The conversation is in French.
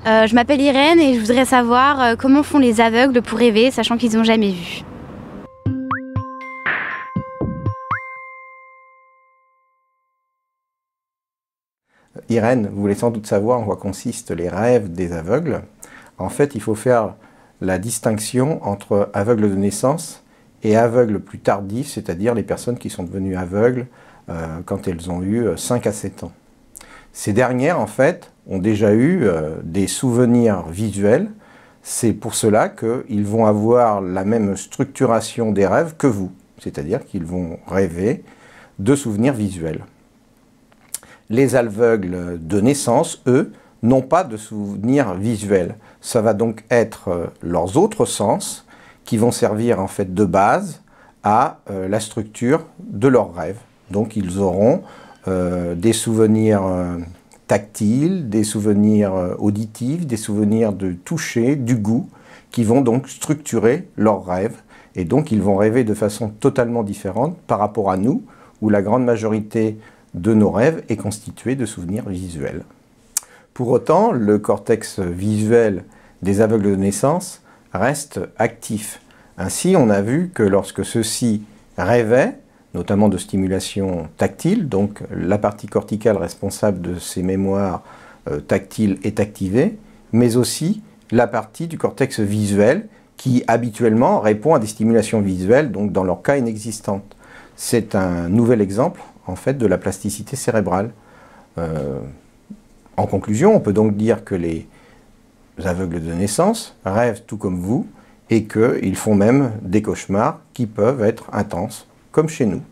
Je m'appelle Irène et je voudrais savoir comment font les aveugles pour rêver, sachant qu'ils n'ont jamais vu. Irène, vous voulez sans doute savoir en quoi consistent les rêves des aveugles. En fait, il faut faire la distinction entre aveugles de naissance et aveugles plus tardifs, c'est-à-dire les personnes qui sont devenues aveugles quand elles ont eu 5 à 7 ans. Ces dernières, en fait, ont déjà eu des souvenirs visuels. C'est pour cela qu'ils vont avoir la même structuration des rêves que vous, c'est-à-dire qu'ils vont rêver de souvenirs visuels. Les aveugles de naissance, eux, n'ont pas de souvenirs visuels. Ça va donc être leurs autres sens qui vont servir en fait de base à la structure de leurs rêves. Donc ils auront des souvenirs tactiles, des souvenirs auditifs, des souvenirs de toucher, du goût, qui vont donc structurer leurs rêves. Et donc ils vont rêver de façon totalement différente par rapport à nous, où la grande majorité de nos rêves est constituée de souvenirs visuels. Pour autant, le cortex visuel des aveugles de naissance reste actif. Ainsi, on a vu que lorsque ceux-ci rêvaient, notamment de stimulation tactile, donc la partie corticale responsable de ces mémoires tactiles est activée, mais aussi la partie du cortex visuel qui habituellement répond à des stimulations visuelles, donc dans leur cas inexistantes. C'est un nouvel exemple en fait de la plasticité cérébrale. En conclusion, on peut donc dire que les aveugles de naissance rêvent tout comme vous et qu'ils font même des cauchemars qui peuvent être intenses, comme chez nous.